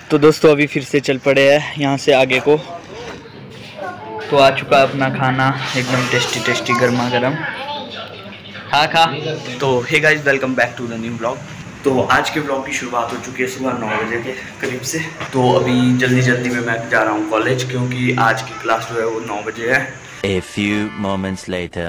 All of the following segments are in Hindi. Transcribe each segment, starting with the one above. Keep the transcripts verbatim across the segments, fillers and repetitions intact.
तो दोस्तों अभी फिर से चल पड़े हैं यहाँ से आगे को। तो आ चुका है अपना खाना, एकदम टेस्टी टेस्टी गर्मा गर्म। खा खा तो hey guys, welcome back to the new blog. तो आज के ब्लॉग की शुरुआत हो चुकी है सुबह नौ बजे के करीब से। तो अभी जल्दी जल्दी में मैं जा रहा हूँ कॉलेज, क्योंकि आज की क्लास जो है वो नौ बजे है। A few moments later.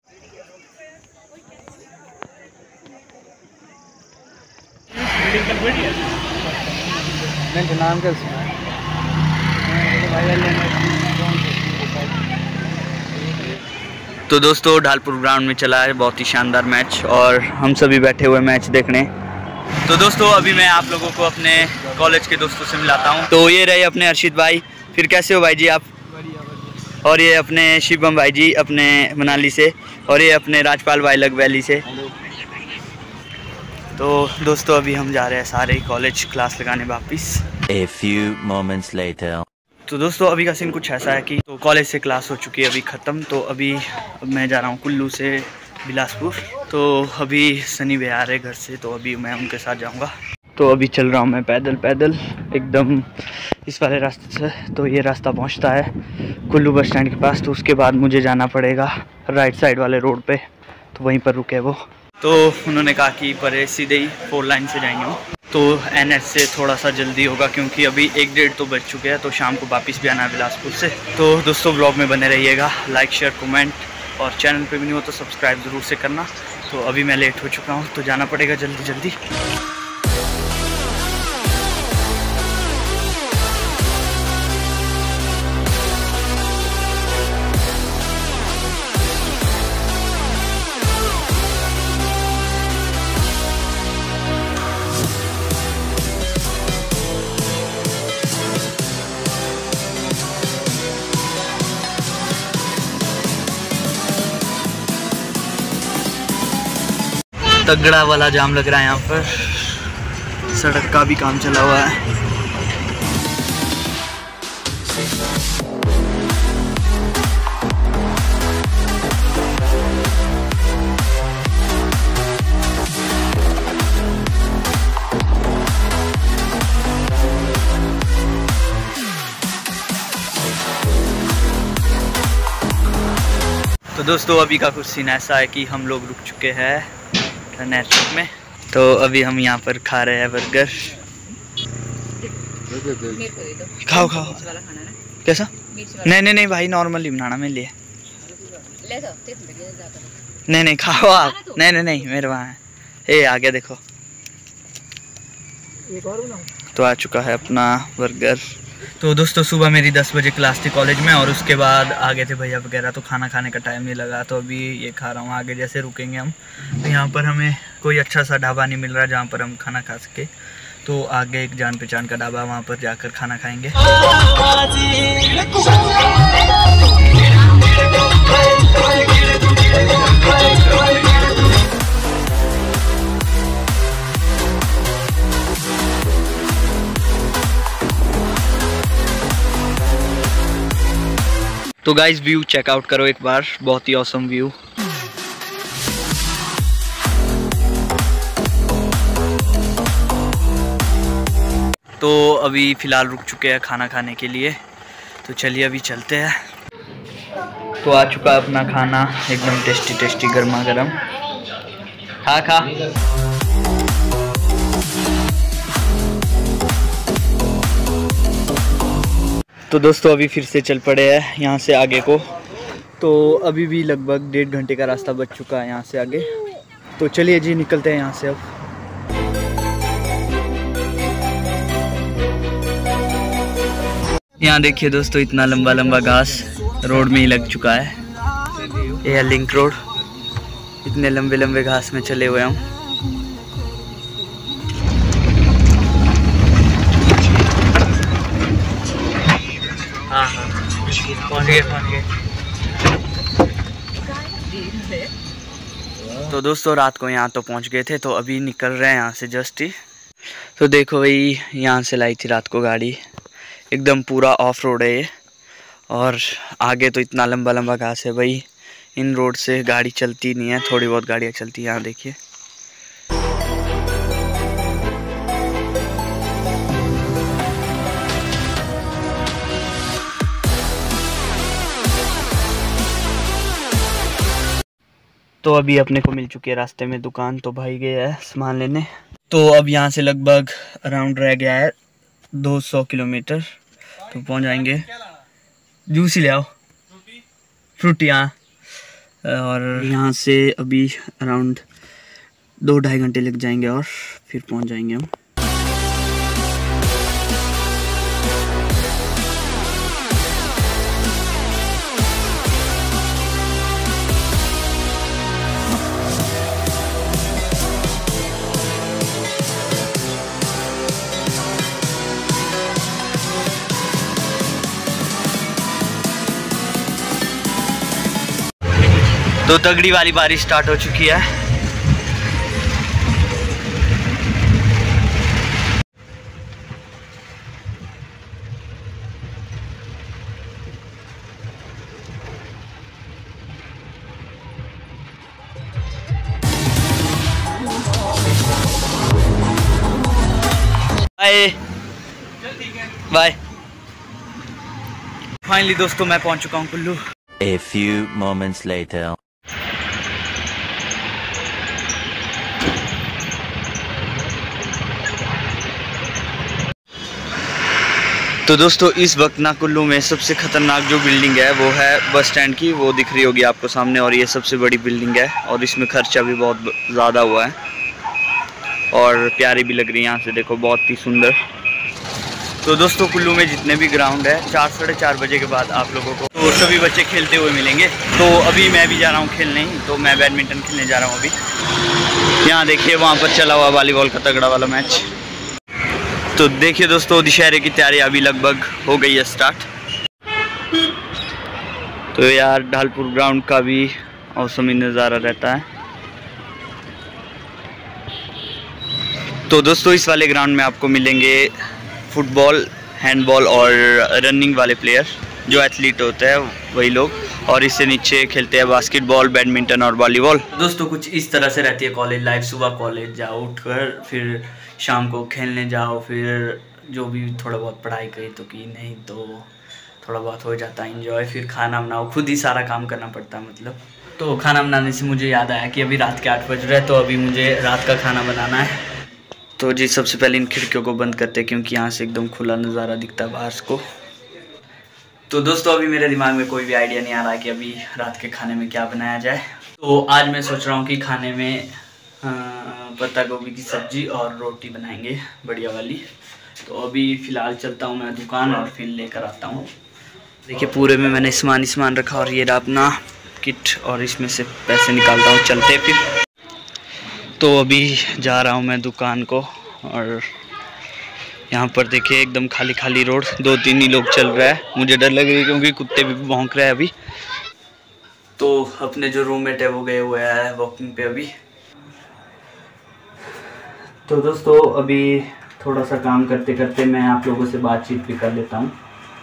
तो दोस्तों ढालपुर ग्राउंड में चला है बहुत ही शानदार मैच, और हम सभी बैठे हुए मैच देखने। तो दोस्तों अभी मैं आप लोगों को अपने कॉलेज के दोस्तों से मिलाता हूं। तो ये रहे अपने अर्शिद भाई। फिर कैसे हो भाई जी आप? और ये अपने शिवम भाई जी अपने मनाली से, और ये अपने राजपाल भाई लग वैली से। तो दोस्तों अभी हम जा रहे हैं सारे कॉलेज क्लास लगाने वापस। A few moments later. तो दोस्तों अभी का सीन कुछ ऐसा है कि तो कॉलेज से क्लास हो चुकी है अभी ख़त्म। तो अभी अब मैं जा रहा हूँ कुल्लू से बिलासपुर। तो अभी सनी भैया आ रहे घर से, तो अभी मैं उनके साथ जाऊँगा। तो अभी चल रहा हूँ मैं पैदल पैदल एकदम इस वाले रास्ते से। तो ये रास्ता पहुँचता है कुल्लू बस स्टैंड के पास। तो उसके बाद मुझे जाना पड़ेगा राइट साइड वाले रोड पे, तो वहीं पर रुके वो। तो उन्होंने कहा कि पर सीधे ही फोर लाइन से जाएंगे वो। तो एन एच से थोड़ा सा जल्दी होगा, क्योंकि अभी एक डेढ़ तो बज चुके हैं। तो शाम को वापस भी आना है बिलासपुर से। तो दोस्तों ब्लॉग में बने रहिएगा, लाइक शेयर कमेंट, और चैनल पे भी नहीं हो तो सब्सक्राइब ज़रूर से करना। तो अभी मैं लेट हो चुका हूँ, तो जाना पड़ेगा जल्दी जल्दी। तगड़ा वाला जाम लग रहा है यहाँ पर, सड़क का भी काम चला हुआ है। तो दोस्तों अभी का कुछ सीन ऐसा है कि हम लोग रुक चुके हैं नेटवर्क में। तो अभी हम यहाँ पर खा रहे हैं बर्गर। खाओ खाओ। कैसा? नहीं नहीं नहीं भाई, नॉर्मली बनाना मेरे लिए। नहीं नहीं खाओ आप। नहीं नहीं नहीं मेरे वहाँ है। ए आ गया देखो। तो आ चुका है अपना बर्गर। तो दोस्तों सुबह मेरी दस बजे क्लास थी कॉलेज में, और उसके बाद आ गए थे भैया वगैरह। तो खाना खाने का टाइम नहीं लगा, तो अभी ये खा रहा हूँ। आगे जैसे रुकेंगे हम, तो यहाँ पर हमें कोई अच्छा सा ढाबा नहीं मिल रहा जहाँ पर हम खाना खा सके। तो आगे एक जान पहचान का ढाबा, वहाँ पर जाकर खाना खाएंगे। तो गाइस व्यू चेकआउट करो एक बार, बहुत ही ऑसम व्यू। तो अभी फ़िलहाल रुक चुके हैं खाना खाने के लिए। तो चलिए अभी चलते हैं। तो आ चुका है अपना खाना, एकदम टेस्टी टेस्टी गर्मा गर्म। खा खा तो दोस्तों अभी फिर से चल पड़े हैं यहाँ से आगे को। तो अभी भी लगभग डेढ़ घंटे का रास्ता बच चुका है यहाँ से आगे। तो चलिए जी निकलते हैं यहाँ से अब। यहाँ देखिए दोस्तों, इतना लंबा लंबा घास रोड में ही लग चुका है। ये है लिंक रोड। इतने लंबे लंबे घास में चले हुए हम। हाँ हाँ पहुँच गए पहुँच गए। तो दोस्तों रात को यहाँ तो पहुँच गए थे, तो अभी निकल रहे हैं यहाँ से जस्ट ही। तो देखो भाई, यहाँ से लाई थी रात को गाड़ी, एकदम पूरा ऑफ रोड है ये। और आगे तो इतना लंबा लंबा घास है भाई, इन रोड से गाड़ी चलती नहीं है, थोड़ी बहुत गाड़ियाँ चलती हैं। यहाँ देखिए तो अभी अपने को मिल चुकी है रास्ते में दुकान, तो भाई गया है सामान लेने। तो अब यहाँ से लगभग अराउंड रह गया है दो सौ किलोमीटर, तो पहुँच जाएंगे। जूस ही ले आओ, फ्रूटी। यहाँ और यहाँ से अभी अराउंड दो ढाई घंटे लग जाएंगे और फिर पहुँच जाएंगे हम। तो तगड़ी वाली बारिश स्टार्ट हो चुकी है। Bye bye. फाइनली दोस्तों मैं पहुंच चुका हूं Kullu. A few moments later. तो दोस्तों इस वक्त ना कुल्लू में सबसे ख़तरनाक जो बिल्डिंग है वो है बस स्टैंड की, वो दिख रही होगी आपको सामने, और ये सबसे बड़ी बिल्डिंग है और इसमें खर्चा भी बहुत ज़्यादा हुआ है और प्यारी भी लग रही है। यहाँ से देखो बहुत ही सुंदर। तो दोस्तों कुल्लू में जितने भी ग्राउंड है चार साढ़े चार बजे के बाद आप लोगों को तो सभी बच्चे खेलते हुए मिलेंगे। तो अभी मैं भी जा रहा हूँ खेलने, तो मैं बैडमिंटन खेलने जा रहा हूँ अभी। यहाँ देखिए वहाँ पर चला हुआ वॉलीबॉल का तगड़ा वाला मैच। तो देखिए दोस्तों दशहरे की तैयारी अभी लगभग हो गई है स्टार्ट। तो यार ढालपुर ग्राउंड का भी औसमी नज़ारा रहता है। तो दोस्तों इस वाले ग्राउंड में आपको मिलेंगे फुटबॉल, हैंडबॉल और रनिंग वाले प्लेयर, जो एथलीट होते हैं वही लोग, और इससे नीचे खेलते हैं बास्केटबॉल, बैडमिंटन और वॉलीबॉल। दोस्तों कुछ इस तरह से रहती है कॉलेज लाइफ। सुबह कॉलेज जाओ उठकर, फिर शाम को खेलने जाओ, फिर जो भी थोड़ा बहुत पढ़ाई करी तो की, नहीं तो थोड़ा बहुत हो जाता है एंजॉय। फिर खाना बनाओ, खुद ही सारा काम करना पड़ता है मतलब। तो खाना बनाने से मुझे याद आया कि अभी रात के आठ बज रहे हैं, तो अभी मुझे रात का खाना बनाना है। तो जी सबसे पहले इन खिड़कियों को बंद करते हैं क्योंकि यहाँ से एकदम खुला नज़ारा दिखता है बाहर को। तो दोस्तों अभी मेरे दिमाग में कोई भी आइडिया नहीं आ रहा है कि अभी रात के खाने में क्या बनाया जाए। तो आज मैं सोच रहा हूँ कि खाने में पत्ता गोभी की सब्जी और रोटी बनाएंगे बढ़िया वाली। तो अभी फ़िलहाल चलता हूँ मैं दुकान और फिर लेकर आता हूँ। देखिए पूरे में मैंने सामान ही सामान रखा और ये रहा अपना किट, और इसमें से पैसे निकालता हूँ चलते फिर। तो अभी जा रहा हूँ मैं दुकान को, और यहाँ पर देखिए एकदम खाली खाली रोड, दो तीन ही लोग चल रहा है। मुझे डर लग रही है क्योंकि कुत्ते भी भौंक रहे हैं अभी। तो अपने जो रूममेट है वो गए हुए हैं वॉकिंग पे अभी। तो दोस्तों अभी थोड़ा सा काम करते करते मैं आप लोगों से बातचीत भी कर लेता हूँ।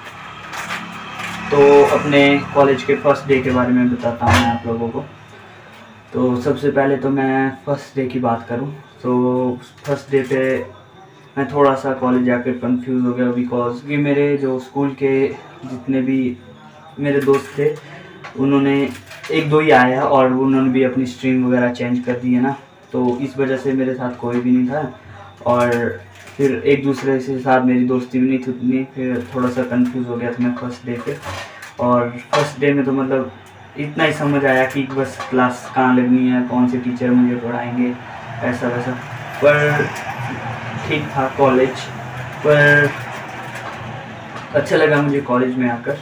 तो अपने कॉलेज के फर्स्ट डे के बारे में बताता हूँ मैं आप लोगों को। तो सबसे पहले तो मैं फ़र्स्ट डे की बात करूँ तो फर्स्ट डे पे मैं थोड़ा सा कॉलेज जाकर कंफ्यूज हो गया, बिकॉज कि मेरे जो स्कूल के जितने भी मेरे दोस्त थे उन्होंने एक दो ही आया और उन्होंने भी अपनी स्ट्रीम वगैरह चेंज कर दी है ना, तो इस वजह से मेरे साथ कोई भी नहीं था और फिर एक दूसरे से साथ मेरी दोस्ती भी नहीं थी उतनी। फिर थोड़ा सा कंफ्यूज हो गया था मैं फर्स्ट डे पे। और फर्स्ट डे में तो मतलब इतना ही समझ आया कि बस क्लास कहाँ लगनी है, कौन से टीचर मुझे पढ़ाएंगे, ऐसा वैसा। पर ठीक था कॉलेज, पर अच्छा लगा मुझे कॉलेज में आकर।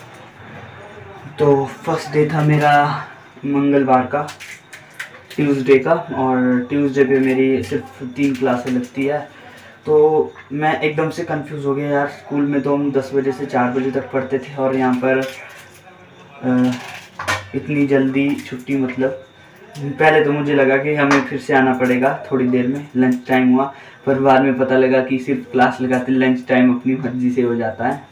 तो फर्स्ट डे था मेरा मंगलवार का, ट्यूसडे का, और ट्यूसडे पे मेरी सिर्फ तीन क्लासें लगती है। तो मैं एकदम से कंफ्यूज हो गया यार। स्कूल में तो हम दस बजे से चार बजे तक पढ़ते थे और यहाँ पर आ, इतनी जल्दी छुट्टी। मतलब पहले तो मुझे लगा कि हमें फिर से आना पड़ेगा थोड़ी देर में, लंच टाइम हुआ, पर बाद में पता लगा कि सिर्फ क्लास लगाते लंच टाइम अपनी मर्जी से हो जाता है।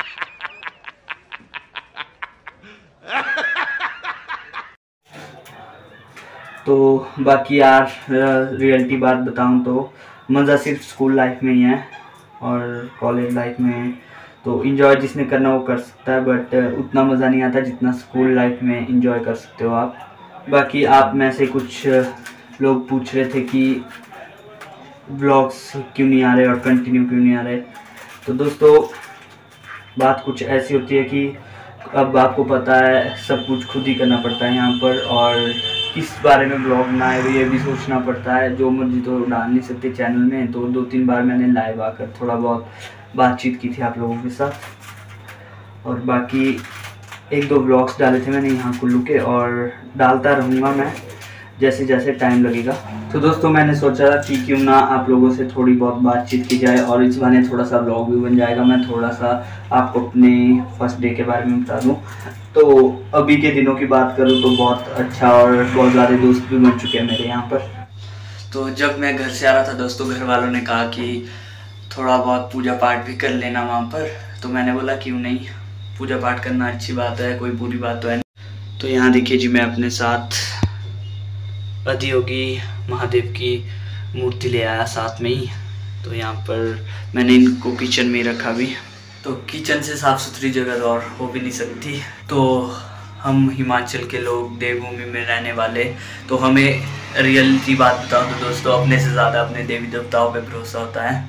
तो बाकी यार रियलिटी बात बताऊं तो मज़ा सिर्फ स्कूल लाइफ में ही है, और कॉलेज लाइफ में तो इन्जॉय जिसने करना वो कर सकता है, बट उतना मज़ा नहीं आता जितना स्कूल लाइफ में इन्जॉय कर सकते हो आप। बाकी आप में से कुछ लोग पूछ रहे थे कि ब्लॉग्स क्यों नहीं आ रहे और कंटिन्यू क्यों नहीं आ रहे। तो दोस्तों बात कुछ ऐसी होती है कि अब आपको पता है सब कुछ खुद ही करना पड़ता है यहाँ पर, और किस बारे में ब्लॉग बनाए हुए ये भी सोचना पड़ता है। जो मर्जी तो डाल नहीं सकते चैनल में। तो दो तीन बार मैंने लाइव आकर थोड़ा बहुत बातचीत की थी आप लोगों के साथ, और बाकी एक दो ब्लॉग्स डाले थे मैंने यहाँ कुल्लू के, और डालता रहूँगा मैं जैसे जैसे टाइम लगेगा। तो दोस्तों मैंने सोचा कि क्यों ना आप लोगों से थोड़ी बहुत बातचीत की जाए, और इस बहाने थोड़ा सा ब्लॉग भी बन जाएगा। मैं थोड़ा सा आपको अपने फर्स्ट डे के बारे में बता दूं। तो अभी के दिनों की बात करूं तो बहुत अच्छा और बहुत ज़्यादा दोस्त भी बन चुके हैं मेरे यहाँ पर। तो जब मैं घर से आ रहा था दोस्तों, घर वालों ने कहा कि थोड़ा बहुत पूजा पाठ भी कर लेना वहाँ पर। तो मैंने बोला क्यों नहीं, पूजा पाठ करना अच्छी बात है, कोई बुरी बात तो है नहीं। तो यहाँ देखिए जी, मैं अपने साथ अधियोगी महादेव की मूर्ति ले आया साथ में ही। तो यहाँ पर मैंने इनको किचन में रखा भी। तो किचन से साफ़ सुथरी जगह तो और हो भी नहीं सकती। तो हम हिमाचल के लोग, देवभूमि में रहने वाले, तो हमें रियलिटी बात बताओ तो दोस्तों अपने से ज़्यादा अपने देवी देवताओं पे भरोसा होता है।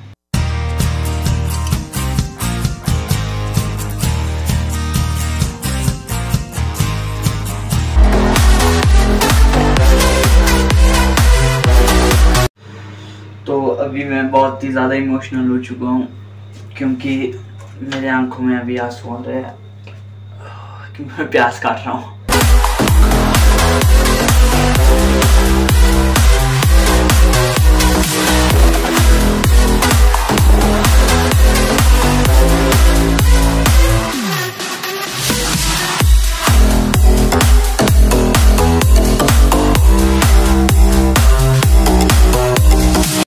तो अभी मैं बहुत ही ज़्यादा इमोशनल हो चुका हूँ, क्योंकि मेरे आंखों में अभी आंसू आ रहे हैं, क्योंकि मैं प्यास काट रहा हूँ।